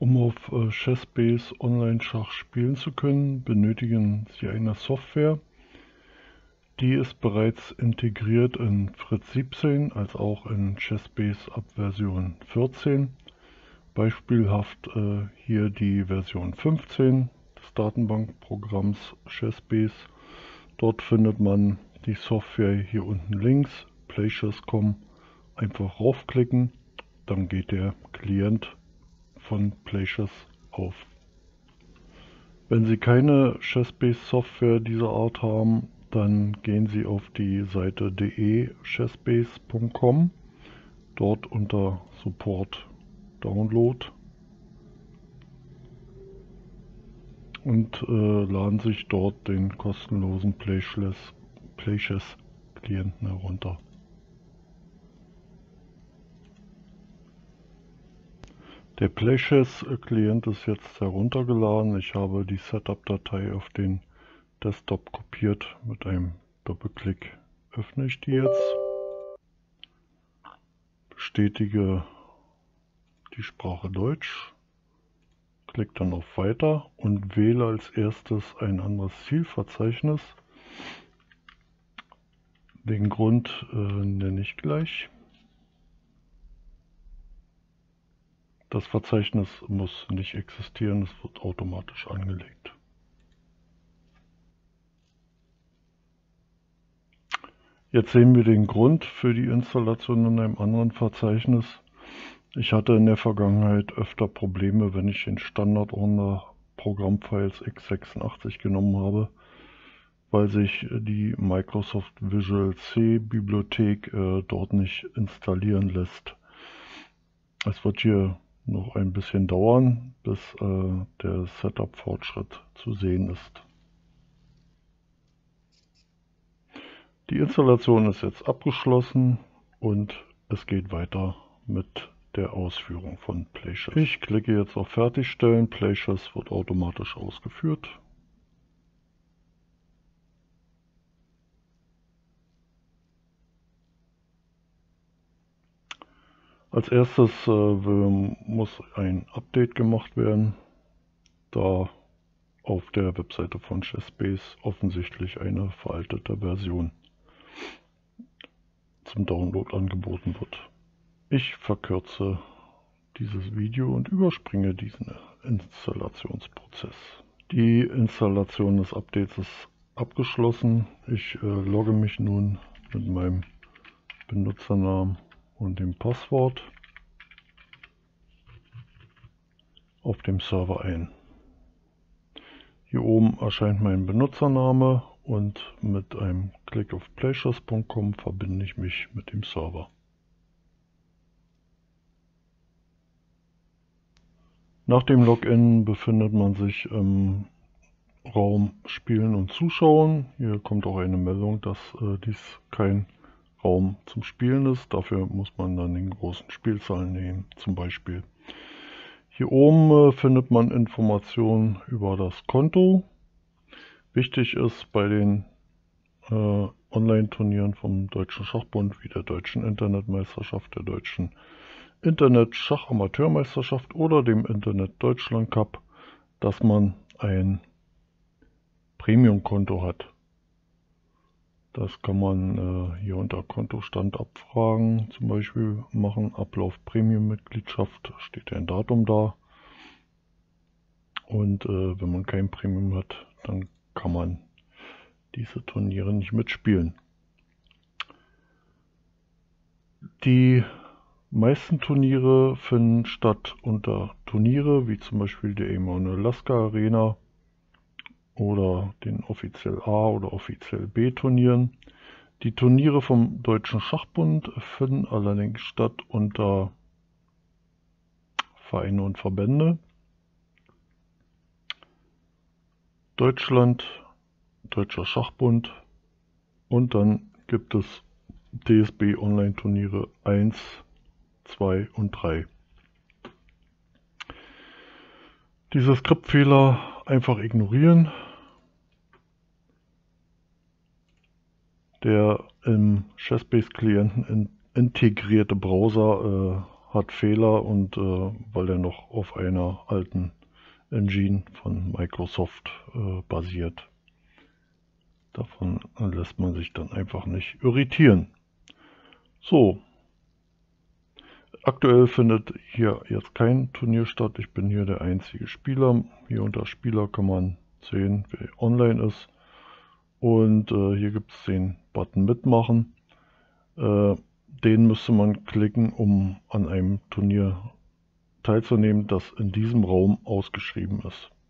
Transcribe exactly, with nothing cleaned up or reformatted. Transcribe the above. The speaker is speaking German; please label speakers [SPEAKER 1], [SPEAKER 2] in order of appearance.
[SPEAKER 1] Um auf äh, Chessbase Online-Schach spielen zu können, benötigen Sie eine Software. Die ist bereits integriert in Fritz siebzehn als auch in Chessbase ab Version vierzehn. Beispielhaft äh, hier die Version fünfzehn des Datenbankprogramms Chessbase. Dort findet man die Software hier unten links, PlayChess punkt com. Einfach raufklicken, dann geht der Klient von PlayChess auf. Wenn Sie keine Chessbase Software dieser Art haben, dann gehen Sie auf die Seite de punkt chessbase punkt com, dort unter Support Download und äh, laden sich dort den kostenlosen PlayChess, PlayChess Klienten herunter. Der PlayChess-Klient ist jetzt heruntergeladen. Ich habe die Setup-Datei auf den Desktop kopiert. Mit einem Doppelklick öffne ich die jetzt. Bestätige die Sprache Deutsch. Klicke dann auf Weiter und wähle als erstes ein anderes Zielverzeichnis. Den Grund äh, nenne ich gleich. Das Verzeichnis muss nicht existieren, es wird automatisch angelegt. Jetzt sehen wir den Grund für die Installation in einem anderen Verzeichnis. Ich hatte in der Vergangenheit öfter Probleme, wenn ich den Standardordner Programmfiles x sechsundachtzig genommen habe, weil sich die Microsoft Visual C Bibliothek äh, dort nicht installieren lässt. Es wird hier noch ein bisschen dauern, bis äh, der Setup-Fortschritt zu sehen ist. Die Installation ist jetzt abgeschlossen und es geht weiter mit der Ausführung von PlayChess. Ich klicke jetzt auf Fertigstellen. PlayChess wird automatisch ausgeführt. Als erstes äh, will, muss ein Update gemacht werden, da auf der Webseite von Chessbase offensichtlich eine veraltete Version zum Download angeboten wird. Ich verkürze dieses Video und überspringe diesen Installationsprozess. Die Installation des Updates ist abgeschlossen. Ich äh, logge mich nun mit meinem Benutzernamen und dem Passwort auf dem Server ein. Hier oben erscheint mein Benutzername und mit einem Klick auf PlayChess punkt com verbinde ich mich mit dem Server. Nach dem Login befindet man sich im Raum Spielen und Zuschauen. Hier kommt auch eine Meldung, dass äh, dies kein Raum zum Spielen ist. Dafür muss man dann den großen Spielsaal nehmen, zum Beispiel. Hier oben äh, findet man Informationen über das Konto. Wichtig ist bei den äh, Online-Turnieren vom Deutschen Schachbund wie der Deutschen Internetmeisterschaft, der Deutschen Internet-Schach-Amateurmeisterschaft oder dem Internet-Deutschland Cup, dass man ein Premium-Konto hat. Das kann man äh, hier unter Kontostand abfragen, zum Beispiel machen, Ablauf Premium-Mitgliedschaft, steht ein Datum da. Und äh, wenn man kein Premium hat, dann kann man diese Turniere nicht mitspielen. Die meisten Turniere finden statt unter Turniere, wie zum Beispiel der Emanuel Lasker Arena oder den offiziell A oder offiziell B Turnieren. Die Turniere vom Deutschen Schachbund finden allerdings statt unter Vereine und Verbände. Deutschland, Deutscher Schachbund und dann gibt es D S B Online Turniere eins, zwei und drei. Diese Skriptfehler einfach ignorieren. Der im Chessbase Klienten in integrierte Browser äh, hat Fehler und äh, weil er noch auf einer alten Engine von Microsoft äh, basiert. Davon lässt man sich dann einfach nicht irritieren. So, aktuell findet hier jetzt kein Turnier statt. Ich bin hier der einzige Spieler. Hier unter Spieler kann man sehen, wer online ist. Und äh, hier gibt es den Button Mitmachen. Äh, den müsste man klicken, um an einem Turnier teilzunehmen, das in diesem Raum ausgeschrieben ist.